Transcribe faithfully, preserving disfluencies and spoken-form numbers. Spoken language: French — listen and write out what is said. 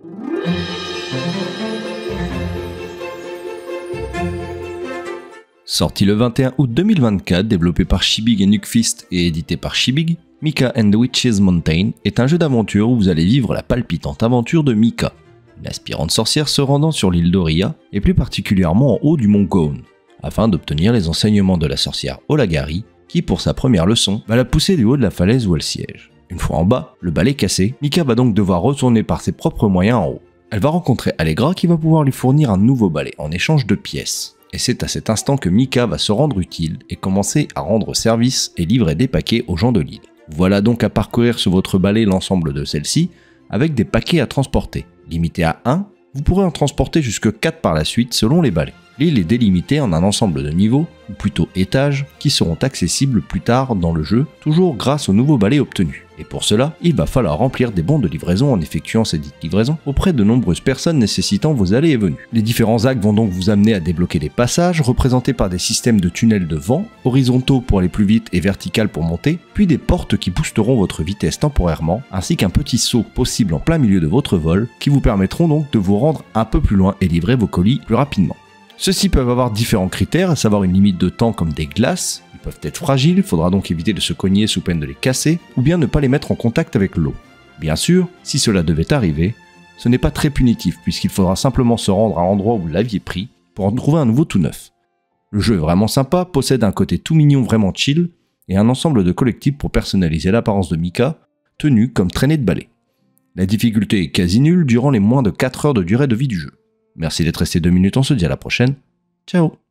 Sorti le vingt et un août deux mille vingt-quatre, développé par Shibig et Nukefist et édité par Shibig, Mika and the Witch's Mountain est un jeu d'aventure où vous allez vivre la palpitante aventure de Mika, une aspirante sorcière se rendant sur l'île d'Oria et plus particulièrement en haut du mont Gone, afin d'obtenir les enseignements de la sorcière Olagari qui, pour sa première leçon, va la pousser du haut de la falaise où elle siège. Une fois en bas, le balai cassé, Mika va donc devoir retourner par ses propres moyens en haut. Elle va rencontrer Allegra qui va pouvoir lui fournir un nouveau balai en échange de pièces. Et c'est à cet instant que Mika va se rendre utile et commencer à rendre service et livrer des paquets aux gens de l'île. Voilà donc à parcourir sur votre balai l'ensemble de celle-ci avec des paquets à transporter. Limité à un, vous pourrez en transporter jusque quatre par la suite selon les balais. L'île est délimitée en un ensemble de niveaux, ou plutôt étages, qui seront accessibles plus tard dans le jeu, toujours grâce aux nouveaux balais obtenus. Et pour cela, il va falloir remplir des bons de livraison en effectuant ces dites livraisons auprès de nombreuses personnes nécessitant vos allées et venues. Les différents actes vont donc vous amener à débloquer des passages représentés par des systèmes de tunnels de vent, horizontaux pour aller plus vite et verticales pour monter, puis des portes qui boosteront votre vitesse temporairement, ainsi qu'un petit saut possible en plein milieu de votre vol, qui vous permettront donc de vous rendre un peu plus loin et livrer vos colis plus rapidement. Ceux-ci peuvent avoir différents critères, à savoir une limite de temps comme des glaces, ils peuvent être fragiles, il faudra donc éviter de se cogner sous peine de les casser, ou bien ne pas les mettre en contact avec l'eau. Bien sûr, si cela devait arriver, ce n'est pas très punitif puisqu'il faudra simplement se rendre à l'endroit où vous l'aviez pris pour en trouver un nouveau tout neuf. Le jeu est vraiment sympa, possède un côté tout mignon vraiment chill, et un ensemble de collectibles pour personnaliser l'apparence de Mika, tenue comme traînée de balai. La difficulté est quasi nulle durant les moins de quatre heures de durée de vie du jeu. Merci d'être resté deux minutes, on se dit à la prochaine. Ciao.